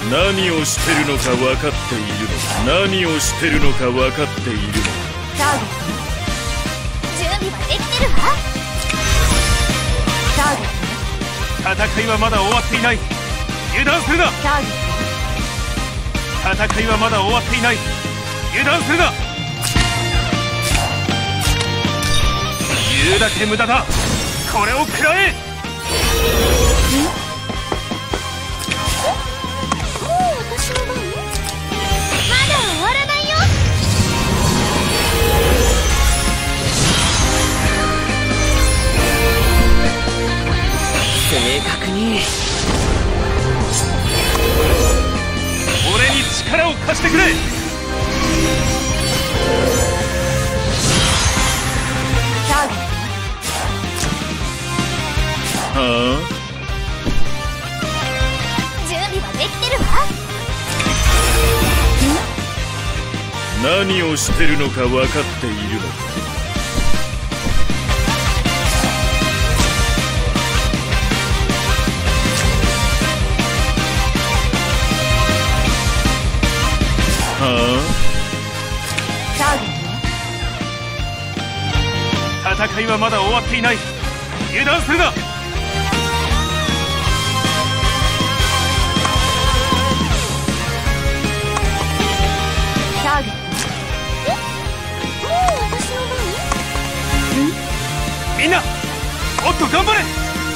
何をしてるのか分かっているのか。何をしてるのか分かっているのか。 ターゲット準備はできてるわ。ターゲット戦いはまだ終わっていない。油断するな。 ターゲット戦いはまだ終わっていない。油断するな。言うだけ無駄だ。これを食らえ。 もう私の番？まだ終わらないよ。 正確に俺に力を貸してくれ。 ターゲットはあ。 準備はできてるわ。 何をしてるのか分かっているのか。はあ。 ターゲット戦いはまだ終わっていない。油断するな。 ターゲットもう私の番？ みんなもっと頑張れ。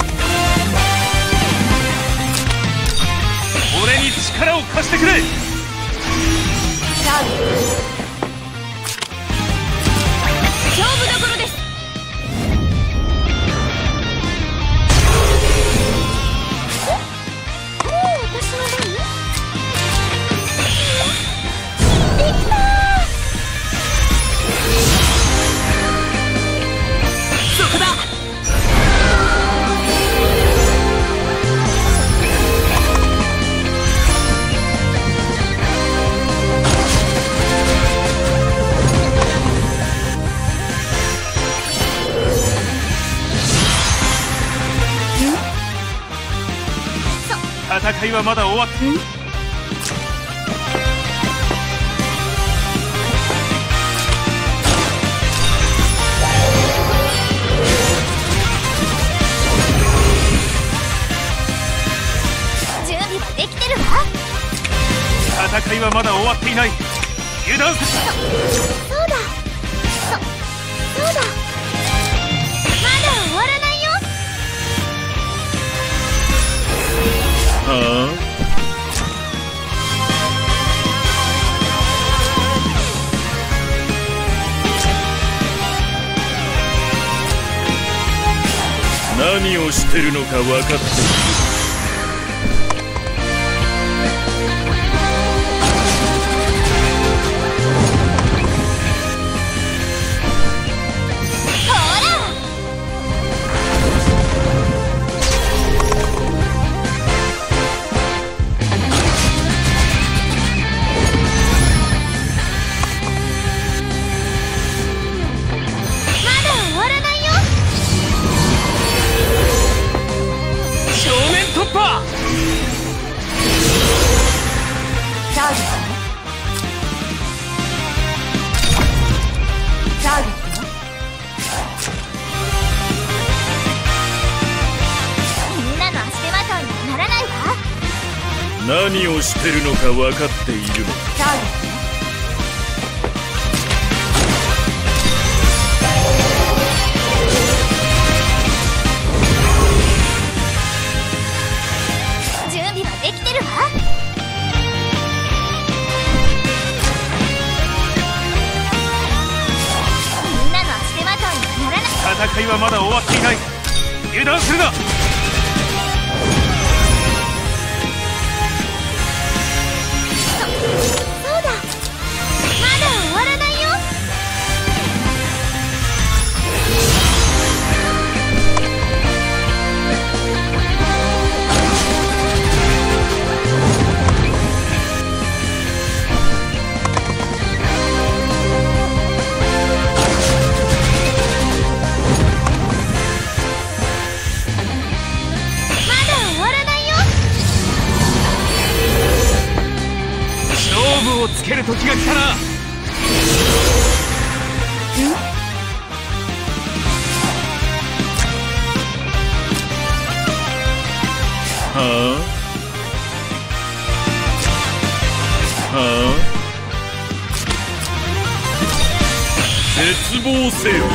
俺に力を貸してくれ。 ターゲット勝負どころです。もう私の番？できたー。 そこだ。 戦いはまだ終わって。 準備はできてるわ。 戦いはまだ終わっていない。油断する。 そうだそうだ。まだ終わらないよ。 はあ。何をしてるのか分かっている。何をしてるのか分かっているのか。 ターゲット準備はできてるわ。みんなの足手まといにはならない。 戦いはまだ終わっていない。油断するな。 そうだ、まだ終わらないよ。 絶望せよ。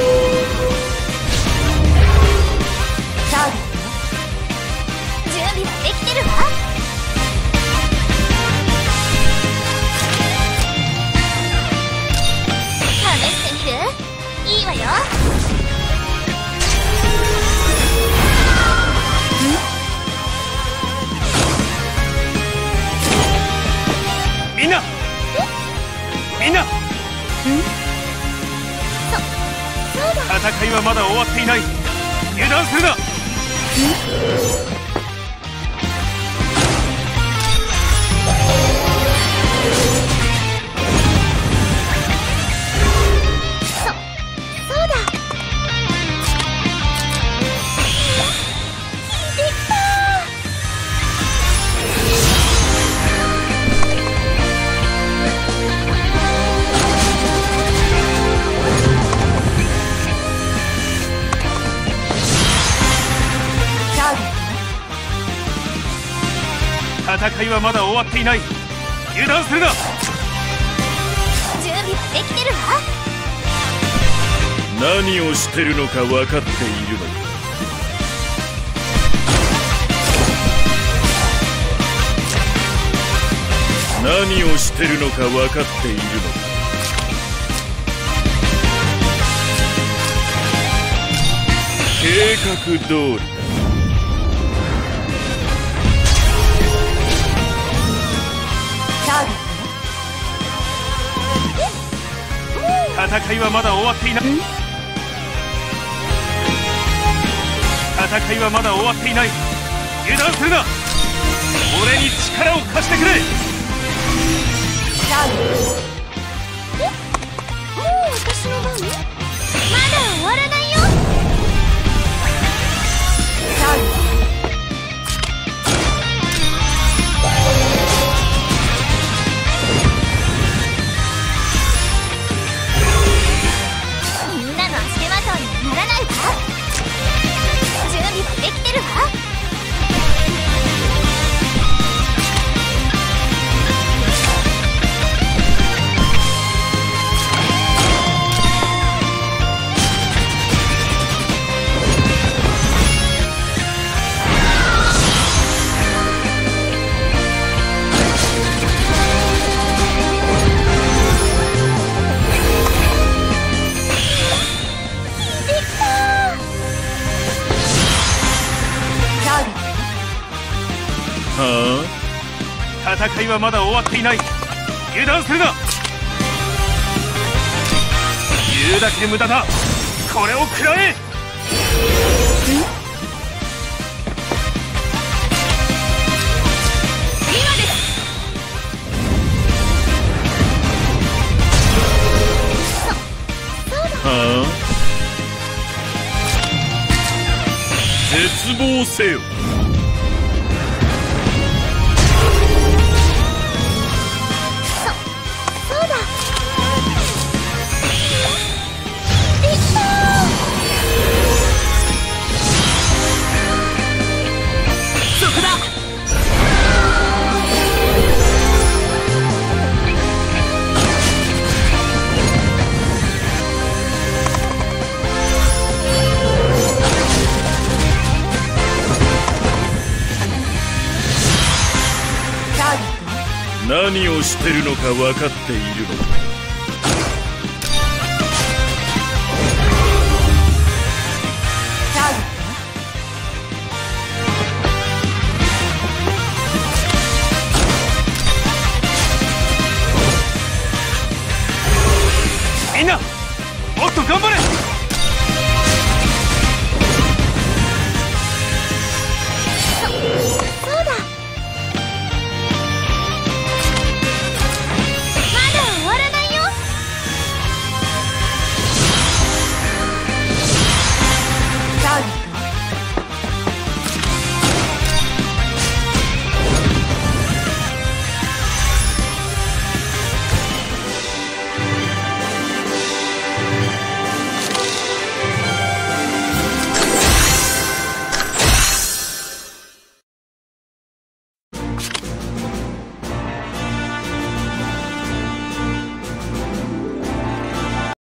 ターゲット準備はできてるわ。試してみる？いいわよ。 みんなそうだ。 戦いはまだ終わっていない。油断するな。 そうだ。できた。 戦いはまだ終わっていない。油断するな。 準備はできてるわ。 何をしてるのか分かっているのか。何をしてるのか分かっているのか。計画通りだ。 戦いはまだ終わっていない。戦いはまだ終わっていない。油断するな。俺に力を貸してくれ。 もう私の番？まだ終わらないよ。みんなの足手まといにならないわ。準備はできてるわ。 戦いはまだ終わっていない。油断するな。言うだけ無駄だ。これを食らえ。 今です。 絶望せよ。何をしてるのか分かっているのか。 みんなもっと頑張れ。